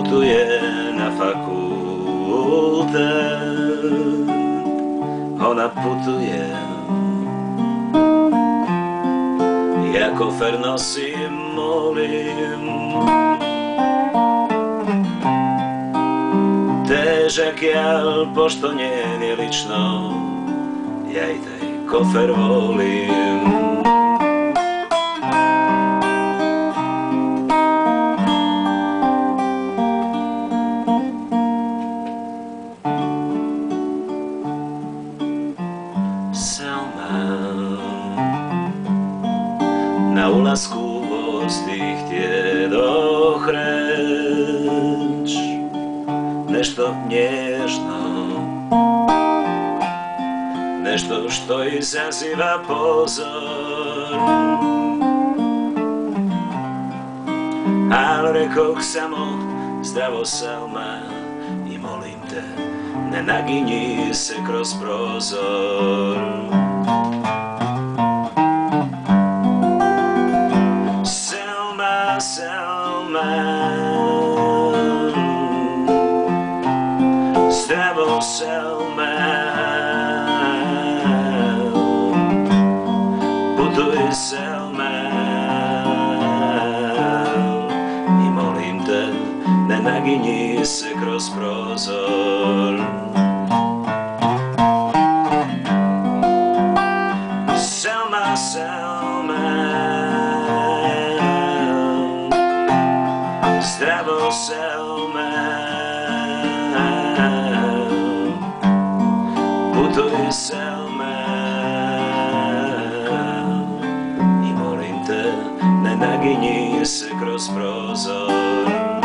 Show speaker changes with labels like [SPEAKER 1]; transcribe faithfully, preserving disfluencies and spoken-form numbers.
[SPEAKER 1] putuje na fakultet, ona putuje, ja kofer nosim, molim, težak jal, pošto njen je lično, ja i taj kofer volim. Selma, na ulasku voz ti htjedoh reć nešto nježno, nešto što izaziva pozor, al rekoh samo zdravo Selma i molim te, ne naginji se kroz prozor. Selma, Selma, zdravo Selma, putuj Selma i molim te, ne naginji se kroz prozor. Selma, Selma, zdravo Selma, putuj Selma i molim te, ne naginji se kroz prozor.